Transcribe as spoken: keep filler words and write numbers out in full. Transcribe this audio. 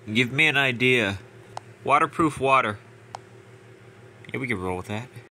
Give me an idea. Waterproof water. Yeah, we can roll with that.